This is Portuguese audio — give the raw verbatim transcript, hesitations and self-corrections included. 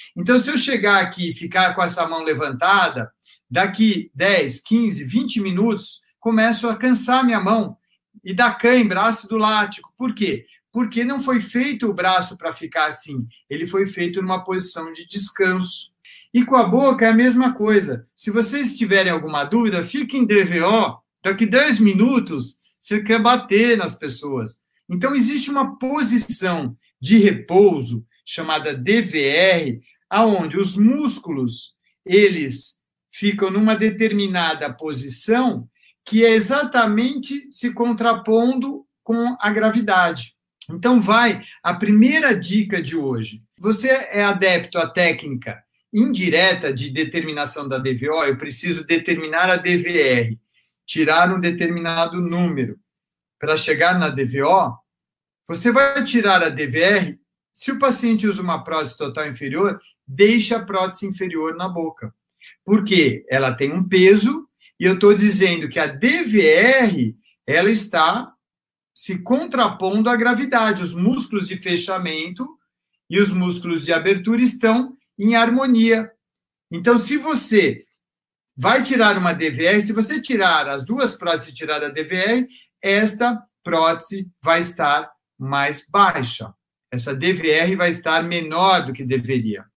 Então, se eu chegar aqui e ficar com essa mão levantada, daqui dez, quinze, vinte minutos, começo a cansar minha mão e dar cãibra, ácido lático. Por quê? Porque não foi feito o braço para ficar assim, ele foi feito numa posição de descanso. E com a boca é a mesma coisa. Se vocês tiverem alguma dúvida, fique em D V O, daqui dez minutos você quer bater nas pessoas. Então, existe uma posição de repouso, chamada D V R, aonde os músculos, eles ficam numa determinada posição que é exatamente se contrapondo com a gravidade. Então, vai a primeira dica de hoje. Você é adepto à técnica indireta de determinação da D V O, eu preciso determinar a D V R, tirar um determinado número para chegar na D V O, você vai tirar a D V R, se o paciente usa uma prótese total inferior, deixa a prótese inferior na boca. Porque ela tem um peso e eu estou dizendo que a D V R, ela está se contrapondo à gravidade. Os músculos de fechamento e os músculos de abertura estão em harmonia. Então, se você vai tirar uma D V R, se você tirar as duas próteses e tirar a D V R, esta prótese vai estar mais baixa. Essa D V R vai estar menor do que deveria.